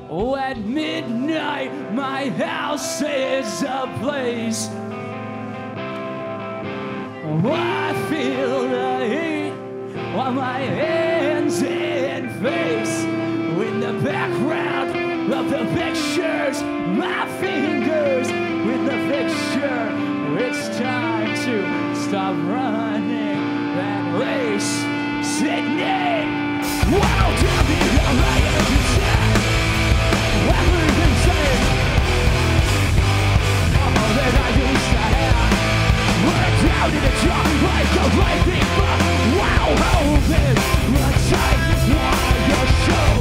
Oh, at midnight, my house is ablaze. Oh, I feel the heat on my hands and face. In the background of the pictures, my fingers with the picture. It's time to stop running that race. Sydney, wow, tell me how I am to say everything's safe. All that I used to have, we're down in the dark like a lightning bug. Wow, open the tight wire show.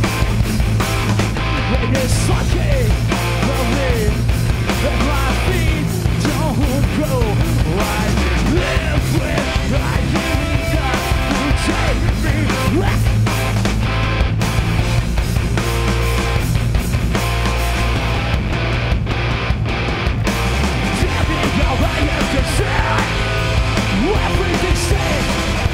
When it's lucky for me that my feet don't go, I live with my anger to take me back. Tell me how I am to say everything's safe.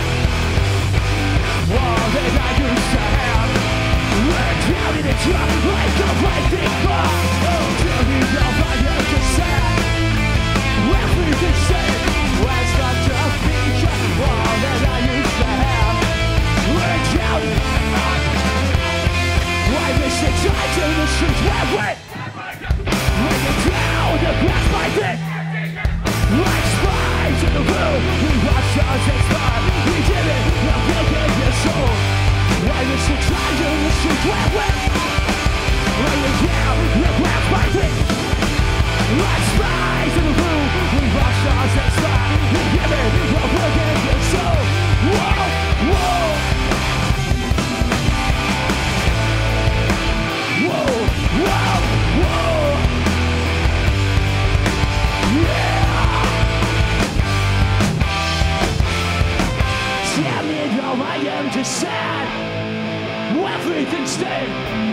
All that I used to have, we're down in the dark like a lightning bug. Oh, tell me how I am to say everything's safe. Let's not just be all that I used to have. We're down in the dark. Why miss the time to the streets where we bring it down the glass like it. Like spies in the room, we watched us expire. We did it, now building your soul. Why miss the time to the streets where we bring it down the glass like it. Like spies in the room, we watched us expire. We did it, now building your soul. Whoa, whoa. Whoa, whoa, whoa. Yeah. Tell me how I am just sad. Everything's dead.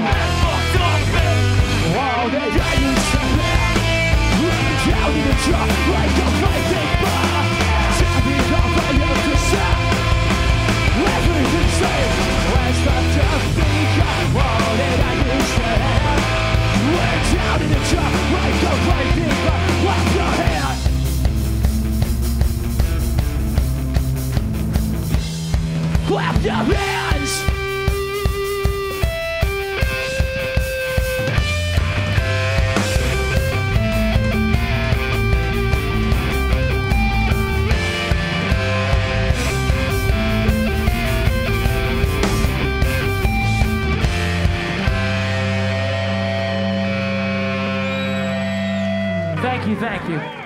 All that I used to have, running down in the dark like a lightning bug. Tell me how I am just sad. Everything's dead. Let's not just think of all that I used to have. We're down in the dark like a lightning bug. Clap your hands. Clap your hands! Thank you, thank you.